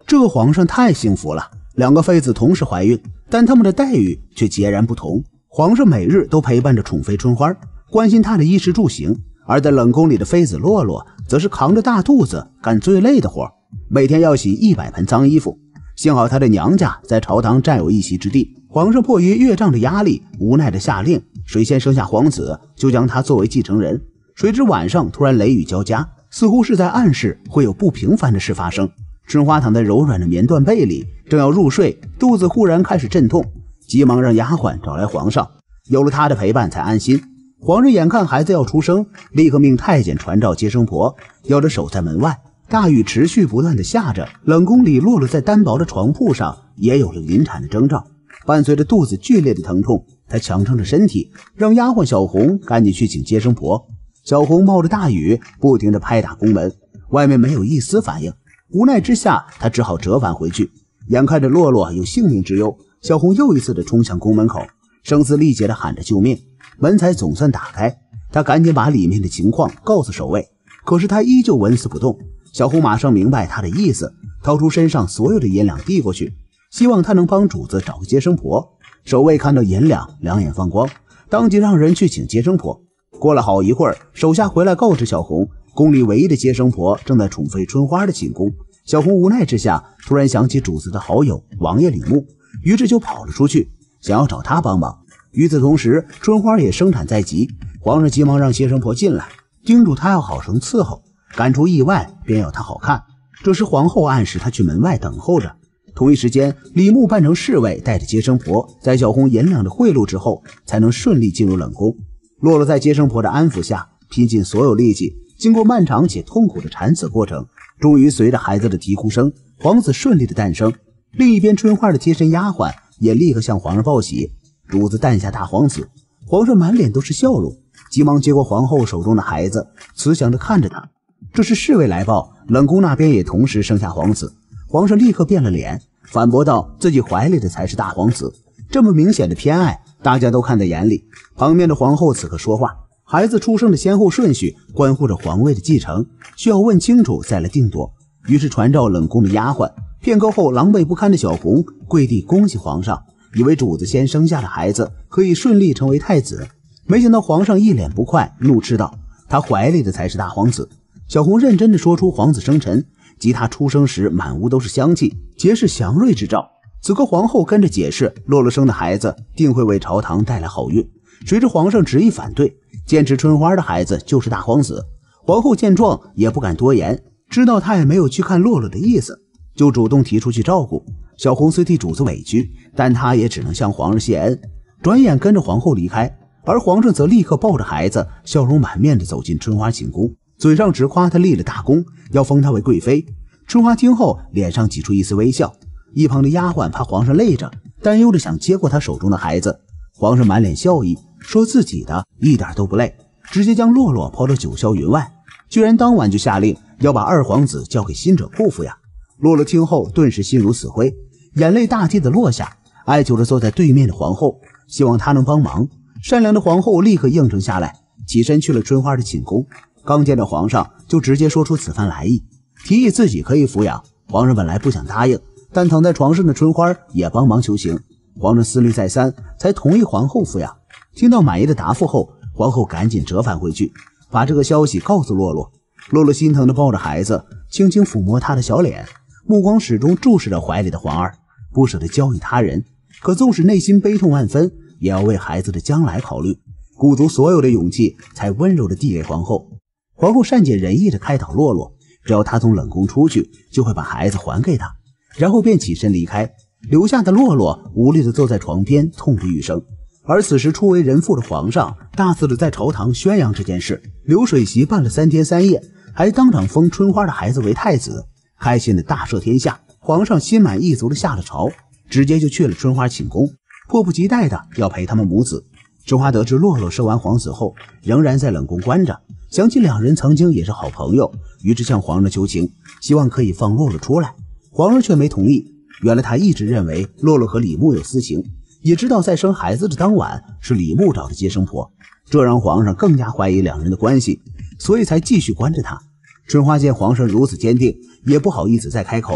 这个皇上太幸福了，两个妃子同时怀孕，但他们的待遇却截然不同。皇上每日都陪伴着宠妃春花，关心她的衣食住行，而在冷宫里的妃子洛洛则是扛着大肚子干最累的活，每天要洗100盆脏衣服。幸好她的娘家在朝堂占有一席之地，皇上迫于岳丈的压力，无奈的下令，谁先生下皇子就将他作为继承人。谁知晚上突然雷雨交加，似乎是在暗示会有不平凡的事发生。春花躺在柔软的棉缎被里，正要入睡，肚子忽然开始阵痛，急忙让丫鬟找来皇上，有了他的陪伴才安心。皇上眼看孩子要出生，立刻命太监传召接生婆，要着守在门外。大雨持续不断的下着，冷宫里洛洛在单薄的床铺上也有了临产的征兆，伴随着肚子剧烈的疼痛，他强撑着身体，让丫鬟小红赶紧去请接生婆。小红冒着大雨不停地拍打宫门，外面没有一丝反应，无奈之下他只好折返回去。眼看着洛洛有性命之忧，小红又一次的冲向宫门口，声嘶力竭地喊着救命，门才总算打开。他赶紧把里面的情况告诉守卫，可是他依旧纹丝不动。小红马上明白他的意思，掏出身上所有的银两递过去，希望他能帮主子找个接生婆。守卫看到银两，两眼放光，当即让人去请接生婆。过了好一会儿，手下回来告知小红，宫里唯一的接生婆正在宠妃春花的寝宫。小红无奈之下，突然想起主子的好友王爷李牧，于是就跑了出去，想要找他帮忙。与此同时，春花也生产在即，皇上急忙让接生婆进来，叮嘱她要好生伺候，赶出意外便要她好看。这时皇后暗示她去门外等候着。同一时间，李牧扮成侍卫，带着接生婆，在小红银两的贿赂之后，才能顺利进入冷宫。洛洛在接生婆的安抚下，拼尽所有力气，经过漫长且痛苦的产子过程，终于随着孩子的啼哭声，皇子顺利的诞生。另一边，春花的贴身丫鬟也立刻向皇上报喜，主子诞下大皇子。皇上满脸都是笑容，急忙接过皇后手中的孩子，慈祥地看着他。这时侍卫来报，冷宫那边也同时生下皇子。皇上立刻变了脸，反驳道自己怀里的才是大皇子，这么明显的偏爱，大家都看在眼里。旁边的皇后此刻说话，孩子出生的先后顺序关乎着皇位的继承，需要问清楚再来定夺。于是传召冷宫的丫鬟，片刻后狼狈不堪的小红跪地恭喜皇上，以为主子先生下的孩子可以顺利成为太子。没想到皇上一脸不快，怒斥道他怀里的才是大皇子。小红认真地说出皇子生辰及他出生时满屋都是香气，皆是祥瑞之兆。此刻皇后跟着解释，洛洛生的孩子定会为朝堂带来好运。谁知皇上执意反对，坚持春花的孩子就是大皇子。皇后见状也不敢多言，知道他也没有去看洛洛的意思，就主动提出去照顾。小红虽替主子委屈，但她也只能向皇上谢恩，转眼跟着皇后离开。而皇上则立刻抱着孩子，笑容满面地走进春花寝宫，嘴上直夸她立了大功，要封她为贵妃。春花听后脸上挤出一丝微笑，一旁的丫鬟怕皇上累着，担忧着想接过他手中的孩子。皇上满脸笑意，说自己的一点都不累，直接将洛洛抛到九霄云外，居然当晚就下令要把二皇子交给新者库抚养。洛洛听后顿时心如死灰，眼泪大滴的落下，哀求着坐在对面的皇后，希望她能帮忙。善良的皇后立刻应承下来，起身去了春花的寝宫。刚见到皇上，就直接说出此番来意，提议自己可以抚养。皇上本来不想答应，但躺在床上的春花也帮忙求情。皇上思虑再三，才同意皇后抚养。听到满意的答复后，皇后赶紧折返回去，把这个消息告诉洛洛。洛洛心疼地抱着孩子，轻轻抚摸他的小脸，目光始终注视着怀里的皇儿，不舍得交与他人。可纵使内心悲痛万分，也要为孩子的将来考虑，鼓足所有的勇气，才温柔地递给皇后。皇后善解人意地开导洛洛，只要他从冷宫出去，就会把孩子还给他，然后便起身离开。留下的洛洛无力地坐在床边，痛不欲生。而此时初为人父的皇上大肆地在朝堂宣扬这件事，流水席办了3天3夜，还当场封春花的孩子为太子，开心的大赦天下。皇上心满意足地下了朝，直接就去了春花寝宫，迫不及待的要陪他们母子。春花得知洛洛生完皇子后，仍然在冷宫关着，想起两人曾经也是好朋友，于是向皇上求情，希望可以放洛洛出来。皇上却没同意。原来他一直认为洛洛和李牧有私情，也知道在生孩子的当晚是李牧找的接生婆，这让皇上更加怀疑两人的关系，所以才继续关着他。春花见皇上如此坚定，也不好意思再开口。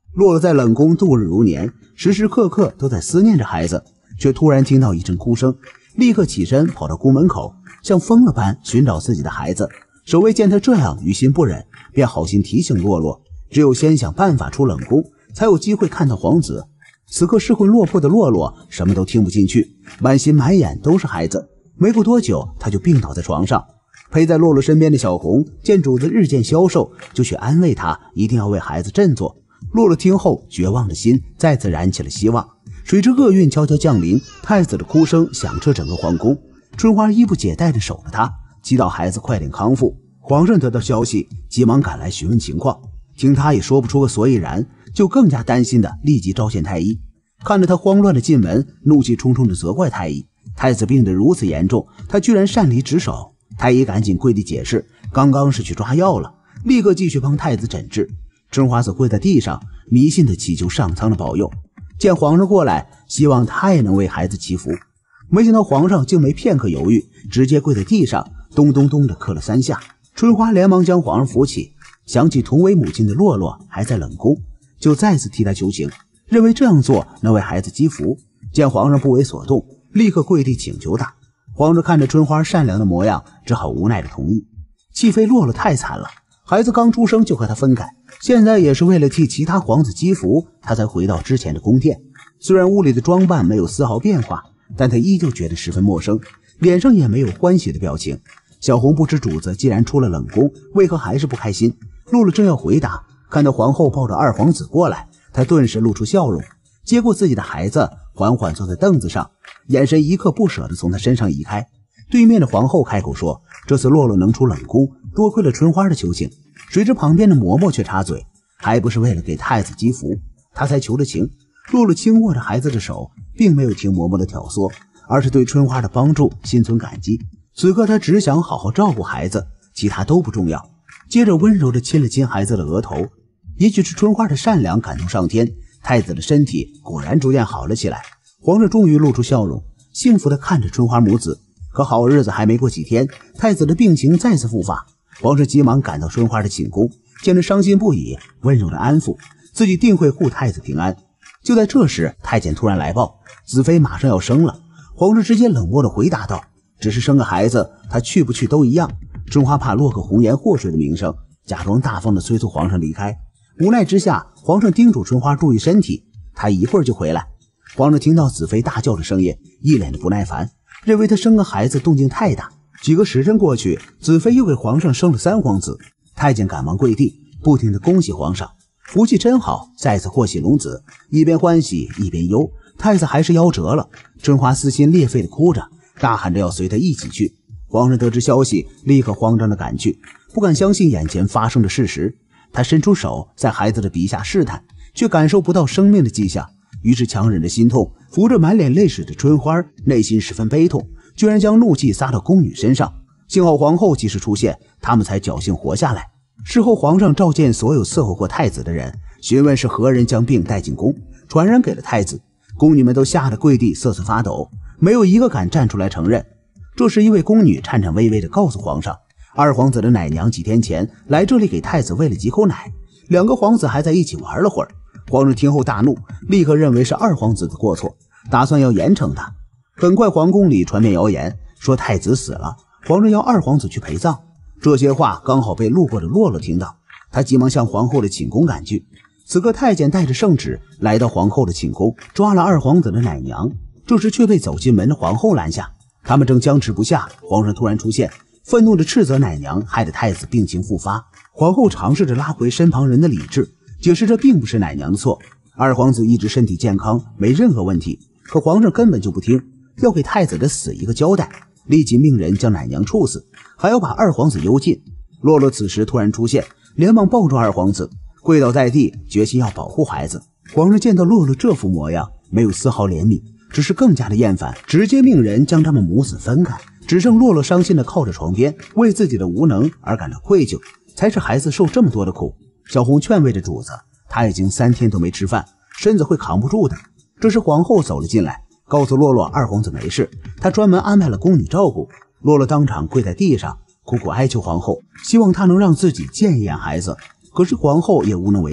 洛洛在冷宫度日如年，时时刻刻都在思念着孩子，却突然听到一阵哭声，立刻起身跑到宫门口，像疯了般寻找自己的孩子。守卫见他这样，于心不忍，便好心提醒洛洛，只有先想办法出冷宫，才有机会看到皇子。此刻失魂落魄的洛洛什么都听不进去，满心满眼都是孩子。没过多久，他就病倒在床上。陪在洛洛身边的小红见主子日渐消瘦，就去安慰他一定要为孩子振作。洛洛听后，绝望的心再次燃起了希望。谁知厄运悄悄降临，太子的哭声响彻整个皇宫。春花衣不解带着守着他，祈祷孩子快点康复。皇上得到消息，急忙赶来询问情况，听他也说不出个所以然，就更加担心的立即召见太医。看着他慌乱的进门，怒气冲冲的责怪太医，太子病得如此严重，他居然擅离职守。太医赶紧跪地解释，刚刚是去抓药了，立刻继续帮太子诊治。春花则跪在地上，迷信的祈求上苍的保佑。见皇上过来，希望他也能为孩子祈福。没想到皇上竟没片刻犹豫，直接跪在地上，咚咚咚地磕了3下。春花连忙将皇上扶起，想起同为母亲的洛洛还在冷宫，就再次替他求情，认为这样做能为孩子积福。见皇上不为所动，立刻跪地请求他。皇上看着春花善良的模样，只好无奈的同意。气妃洛洛太惨了，孩子刚出生就和他分开，现在也是为了替其他皇子积福，他才回到之前的宫殿。虽然屋里的装扮没有丝毫变化，但他依旧觉得十分陌生，脸上也没有欢喜的表情。小红不知主子既然出了冷宫，为何还是不开心？洛洛正要回答，看到皇后抱着二皇子过来，他顿时露出笑容，接过自己的孩子，缓缓坐在凳子上，眼神一刻不舍地从他身上移开。对面的皇后开口说，这次洛洛能出冷宫，多亏了春花的求情。谁知旁边的嬷嬷却插嘴，还不是为了给太子积福，他才求的情。洛洛轻握着孩子的手，并没有听嬷嬷的挑唆，而是对春花的帮助心存感激。此刻他只想好好照顾孩子，其他都不重要。接着温柔地亲了亲孩子的额头。也许是春花的善良感动上天，太子的身体果然逐渐好了起来。皇上终于露出笑容，幸福地看着春花母子。可好日子还没过几天，太子的病情再次复发。皇上急忙赶到春花的寝宫，见着伤心不已，温柔地安抚自己，定会护太子平安。就在这时，太监突然来报，子妃马上要生了。皇上直接冷漠地回答道，只是生个孩子，他去不去都一样。春花怕落个红颜祸水的名声，假装大方地催促皇上离开。无奈之下，皇上叮嘱春花注意身体，他一会儿就回来。皇上听到子妃大叫的声音，一脸的不耐烦，认为他生个孩子动静太大。几个时辰过去，子妃又给皇上生了3皇子。太监赶忙跪地，不停地恭喜皇上，福气真好，再次祸喜龙子。一边欢喜一边忧，太子还是夭折了。春花撕心裂肺地哭着，大喊着要随他一起去。皇上得知消息，立刻慌张地赶去，不敢相信眼前发生的事实。他伸出手在孩子的鼻下试探，却感受不到生命的迹象，于是强忍着心痛，扶着满脸泪水的春花，内心十分悲痛，居然将怒气撒到宫女身上。幸好皇后及时出现，他们才侥幸活下来。事后皇上召见所有伺候过太子的人，询问是何人将病带进宫，传染给了太子。宫女们都吓得跪地瑟瑟发抖，没有一个敢站出来承认。这时一位宫女颤颤巍巍地告诉皇上，二皇子的奶娘几天前来这里给太子喂了几口奶，2个皇子还在一起玩了会儿。皇上听后大怒，立刻认为是二皇子的过错，打算要严惩他。很快皇宫里传遍谣言，说太子死了，皇上要二皇子去陪葬。这些话刚好被路过的洛洛听到，他急忙向皇后的寝宫赶去。此刻太监带着圣旨来到皇后的寝宫，抓了二皇子的奶娘。这时却被走进门的皇后拦下，他们正僵持不下，皇上突然出现，愤怒地斥责奶娘害得太子病情复发。皇后尝试着拉回身旁人的理智，解释这并不是奶娘的错，二皇子一直身体健康，没任何问题。可皇上根本就不听，要给太子的死一个交代，立即命人将奶娘处死，还要把二皇子幽禁。洛洛此时突然出现，连忙抱住二皇子，跪倒在地，决心要保护孩子。皇上见到洛洛这副模样，没有丝毫怜悯，只是更加的厌烦，直接命人将他们母子分开。只剩洛洛伤心地靠着床边，为自己的无能而感到愧疚，才使孩子受这么多的苦。小红劝慰着主子，他已经3天都没吃饭，身子会扛不住的。这时皇后走了进来，告诉洛洛二皇子没事，他专门安排了宫女照顾。洛洛当场跪在地上，苦苦哀求皇后，希望她能让自己见一眼孩子。可是皇后也无能为力，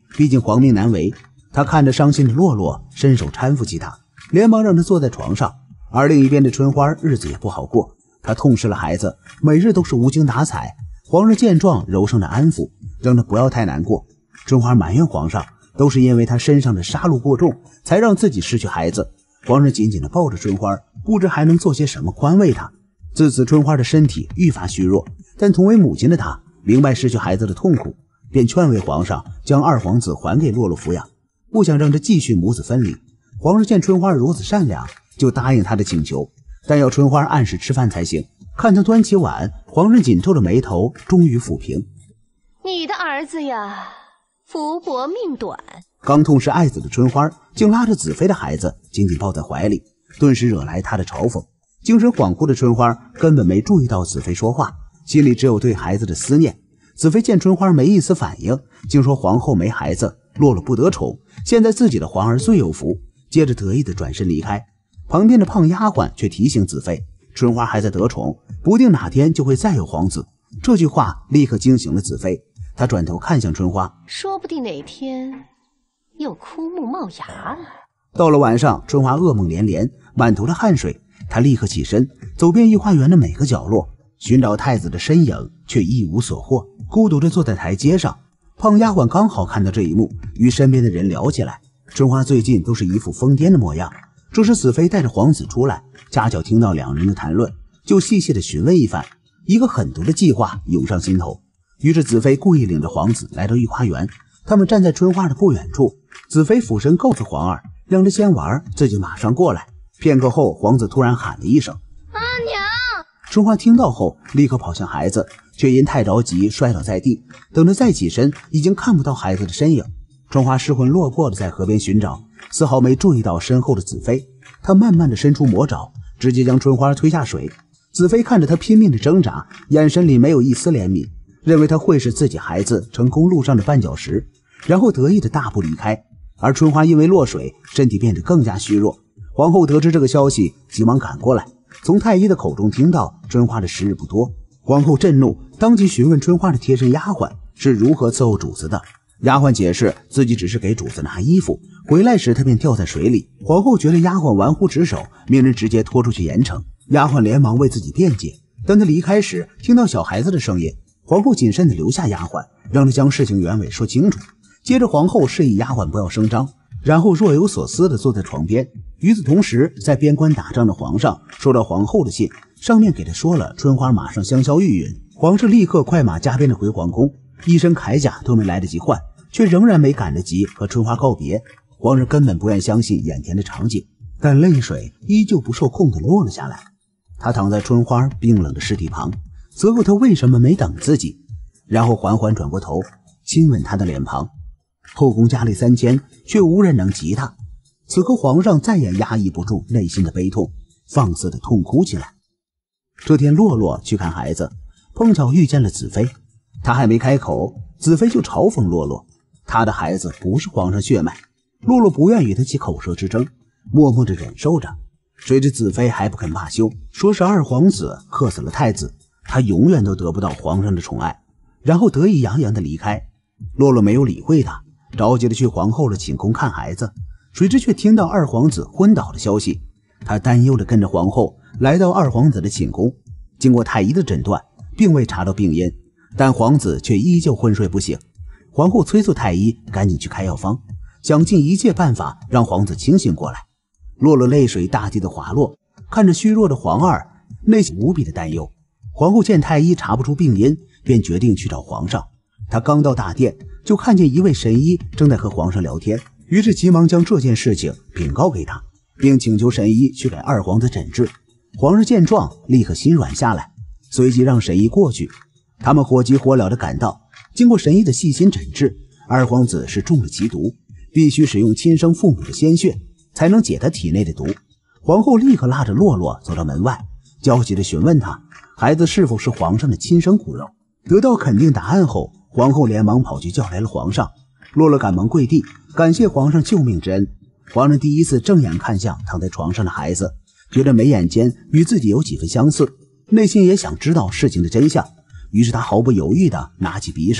毕竟皇命难违。他看着伤心的洛洛，伸手搀扶起他，连忙让他坐在床上。而另一边的春花日子也不好过，她痛失了孩子，每日都是无精打采。皇上见状，柔声的安抚，让她不要太难过。春花埋怨皇上，都是因为她身上的杀戮过重，才让自己失去孩子。皇上紧紧地抱着春花，不知还能做些什么宽慰她。自此，春花的身体愈发虚弱，但同为母亲的她明白失去孩子的痛苦，便劝慰皇上将二皇子还给洛洛抚养，不想让他继续母子分离。皇上见春花如此善良，就答应他的请求，但要春花按时吃饭才行。看他端起碗，皇上紧皱着眉头，终于抚平：“ 你的儿子呀，福薄命短。” 刚痛失爱子的春花竟拉着子妃的孩子紧紧抱在怀里，顿时惹来他的嘲讽。精神恍惚的春花根本没注意到子妃说话，心里只有对孩子的思念。子妃见春花没一丝反应，竟说皇后没孩子，洛洛不得宠，现在自己的皇儿最有福，接着得意地转身离开。旁边的胖丫鬟却提醒子妃，春花还在得宠，不定哪天就会再有皇子。这句话立刻惊醒了子妃，她转头看向春花， 说不定哪天又枯木冒芽了。 到了晚上，春花噩梦连连，满头的汗水，她立刻起身，走遍御花园的每个角落，寻找太子的身影，却一无所获，孤独地坐在台阶上。胖丫鬟刚好看到这一幕，与身边的人聊起来。春花最近都是一副疯癫的模样。这时子妃带着皇子出来，恰巧听到两人的谈论，就细细地询问一番。一个狠毒的计划涌上心头，于是子妃故意领着皇子来到御花园。他们站在春花的不远处，子妃俯身告诉皇儿，让他先玩，自己马上过来。片刻后，皇子突然喊了一声：“ 阿娘！” 春花听到后立刻跑向孩子，却因太着急摔倒在地，等他再起身，已经看不到孩子的身影。春花失魂落魄地在河边寻找，丝毫没注意到身后的子妃。她慢慢地伸出魔爪，直接将春花推下水。子妃看着她拼命的挣扎，眼神里没有一丝怜悯，认为她会是自己孩子成功路上的绊脚石，然后得意的大步离开。而春花因为落水，身体变得更加虚弱。皇后得知这个消息，急忙赶过来，从太医的口中听到春花的时日不多。皇后震怒，当即询问春花的贴身丫鬟是如何伺候主子的。丫鬟解释自己只是给主子拿衣服，回来时她便掉在水里。皇后觉得丫鬟玩忽职守，命人直接拖出去严惩。丫鬟连忙为自己辩解，当她离开时听到小孩子的声音，皇后谨慎地留下丫鬟，让她将事情原委说清楚。接着皇后示意丫鬟不要声张，然后若有所思地坐在床边。与此同时，在边关打仗的皇上收到皇后的信，上面给他说了春花马上香消玉殒。皇上立刻快马加鞭地回皇宫，一身铠甲都没来得及换，却仍然没赶得及和春花告别。皇上根本不愿相信眼前的场景，但泪水依旧不受控地落了下来。他躺在春花冰冷的尸体旁，责怪他为什么没等自己，然后缓缓转过头，亲吻他的脸庞。后宫佳丽3000，却无人能及他。此刻皇上再也压抑不住内心的悲痛，放肆地痛哭起来。这天洛洛去看孩子，碰巧遇见了子妃。他还没开口，子妃就嘲讽洛洛，他的孩子不是皇上血脉。洛洛不愿与他起口舌之争，默默地忍受着。谁知子妃还不肯罢休，说是二皇子克死了太子，他永远都得不到皇上的宠爱，然后得意洋洋地离开。洛洛没有理会他，着急地去皇后的寝宫看孩子，谁知却听到二皇子昏倒的消息。他担忧地跟着皇后来到二皇子的寝宫，经过太医的诊断，并未查到病因，但皇子却依旧昏睡不醒。皇后催促太医赶紧去开药方，想尽一切办法让皇子清醒过来。洛洛泪水大滴的滑落，看着虚弱的皇儿，内心无比的担忧。皇后见太医查不出病因，便决定去找皇上。她刚到大殿，就看见一位神医正在和皇上聊天，于是急忙将这件事情禀告给他，并请求神医去给二皇子诊治。皇上见状，立刻心软下来，随即让神医过去。他们火急火燎地赶到，经过神医的细心诊治，二皇子是中了奇毒，必须使用亲生父母的鲜血才能解他体内的毒。皇后立刻拉着洛洛走到门外，焦急地询问他孩子是否是皇上的亲生骨肉。得到肯定答案后，皇后连忙跑去叫来了皇上。洛洛赶忙跪地感谢皇上救命之恩。皇上第一次正眼看向躺在床上的孩子，觉得眉眼间与自己有几分相似，内心也想知道事情的真相，于是他毫不犹豫地拿起匕首，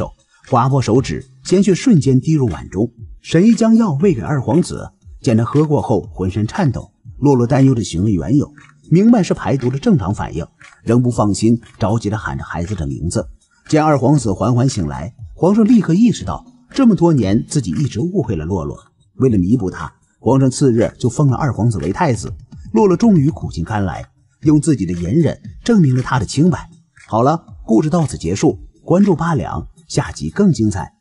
划破手指，鲜血瞬间滴入碗中。沈毅将药喂给二皇子，见他喝过后浑身颤抖。洛洛担忧的询问缘由，明白是排毒的正常反应，仍不放心，着急地喊着孩子的名字。见二皇子缓缓醒来，皇上立刻意识到这么多年自己一直误会了洛洛。为了弥补他，皇上次日就封了二皇子为太子。洛洛终于苦尽甘来，用自己的隐忍证明了他的清白。好了，故事到此结束，关注8两，下集更精彩。